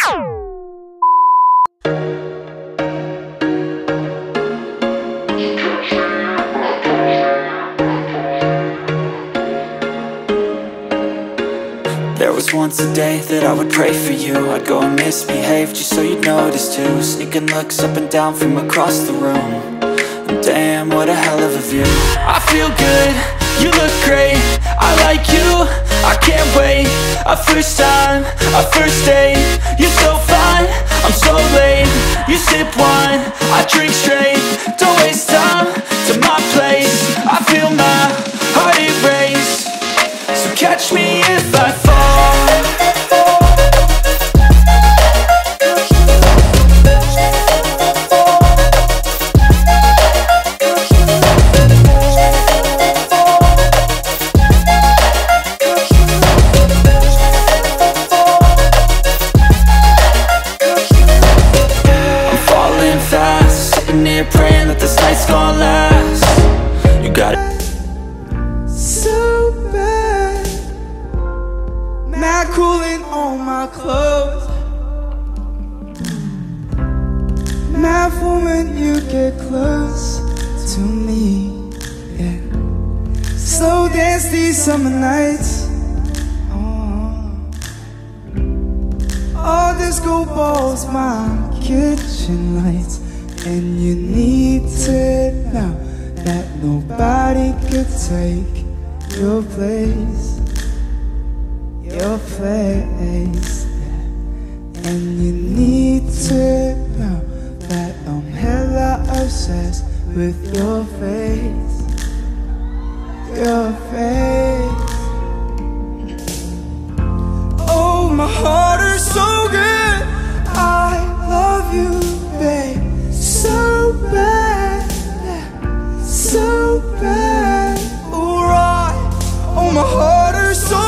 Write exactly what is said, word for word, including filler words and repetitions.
There was once a day that I would pray for you. I'd go and misbehave just so you'd notice too. Sneaking looks up and down from across the room. And damn, what a hell of a view. I feel good, you look great, I like you, I can't wait. A first time, a first date, you're so fine, I'm so late. You sip wine, I drink straight, don't waste time to my place. I feel my heart erase, so catch me if I fall. Praying that this night's gonna last. You got it so bad, not cooling on my clothes. Mad for when you get close to me, yeah. Slow dance these summer nights. Oh, all disco balls, my kitchen lights. And you need to know that nobody could take your place, your place. And you need to know that I'm hella obsessed with your face, your face. Oh, my heart is so good, I love you, babe. So bad, so bad, alright. Oh, my heart is so